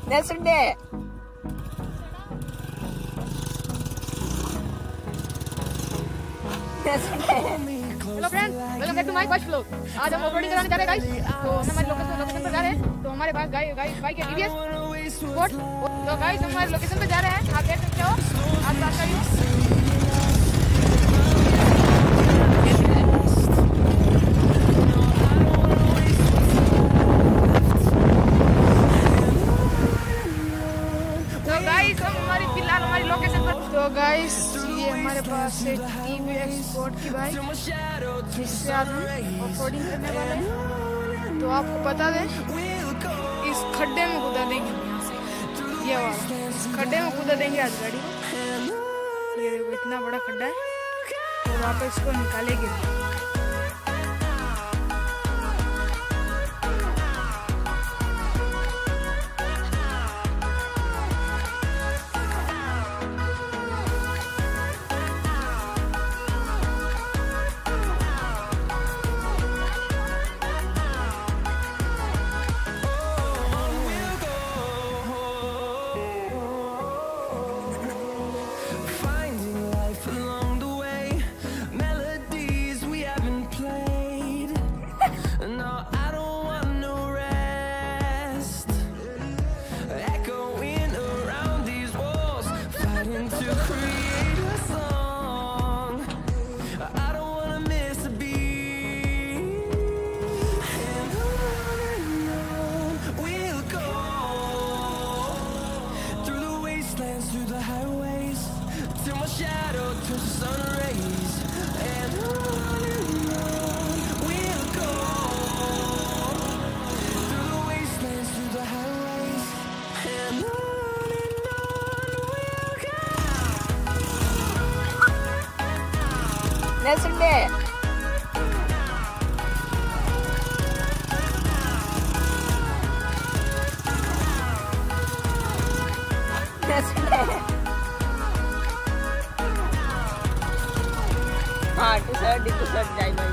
नेसुंडे hello friends, welcome back to my first vlog. आज हम off-roading कराने जा रहे हैं गाइस। तो हम हमारे लोकेशन पर जा रहे हैं। तो हमारे पास गाइस बाइक है टीवीएस स्पोर्ट। तो गाइस हम हमारे लोकेशन पे जा रहे हैं, आप देख सकते हो। आप बात करिए। तो गाइस हम फिलहाल हमारी लोकेशन पर। तो गाइस ये हमारे पास है टीवीएस स्पोर्ट की बाइक, जिससे आज हम ऑफरोडिंग करने वाले हैं। तो आपको बता दें, इस खड्डे में कूदा देंगे यहाँ से, ये वाला इस खड्डे में कूदा देंगे आज गाड़ी को। ये देखो इतना बड़ा खड्डा है, तो वापस इसको निकालेंगे। Through the highways till my shadow turns to sun rays, and on we'll go through the wastelands, through the highways, and on we'll go. नेसुंडे हाँ टी शर्ट जाए